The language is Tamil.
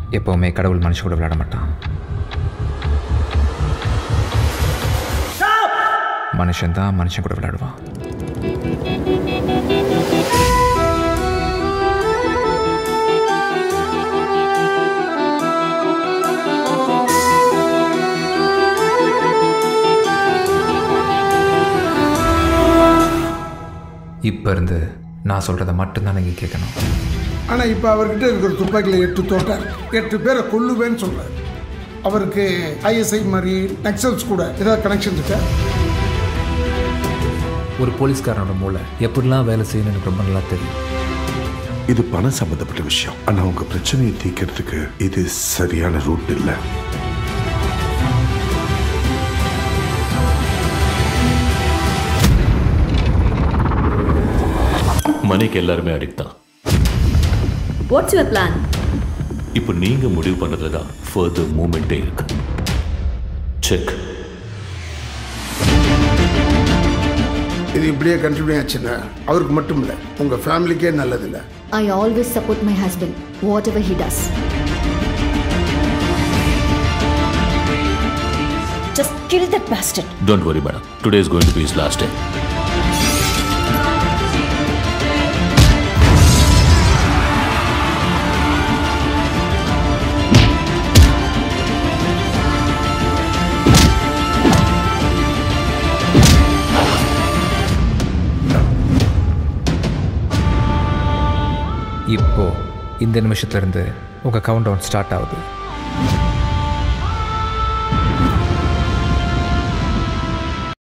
எப்போவுமே கடவுள் மனுஷன் கூட விளையாட மாட்டான். மனுஷன் தான் மனுஷன் கூட விளையாடுவான். இப்போ இருந்து நான் சொல்கிறத மட்டும்தான் நீங்கள் கேட்கணும். ஆனால் இப்போ அவர்கிட்ட இருக்கிற துப்பாக்கியில் 8 தோட்டார் 8 பேரை கொல்லுவேன்னு சொல்கிறார். அவருக்கு ஐஎஸ்ஐ மாதிரி நக்சல்ஸ் கூட ஏதாவது கனெக்ஷன் இருக்கா? ஒரு போலீஸ்காரனோட மூளை எப்படிலாம் வேலை செய்யணும்னு எனக்கு ரொம்ப நல்லா தெரியும். இது பணம் சம்பந்தப்பட்ட விஷயம். ஆனால் உங்கள் பிரச்சனையை தீர்க்கிறதுக்கு இது சரியான ரூட் இல்லை. மணிக்கு எல்லாருமே அடிக்ட் தான். What's your plan? இப்போ நீங்க முடிவு பண்ணதுல தான் ஃபர்தர் மூவ்மெண்ட்டே இருக்கு. செக். இது இப்படியே கண்டினியூ ஆச்சுன்னா அவருக்கு மட்டும் இல்லை, உங்கள் ஃபேமிலிக்கே நல்லதில்லை. I always support my husband, whatever he does. Just kill that bastard. Don't worry, madam. Today is going to be his last day. இப்போ இந்த நிமிஷத்துலேருந்து உங்கள் கவுண்ட் டவுன் ஸ்டார்ட் ஆகுது.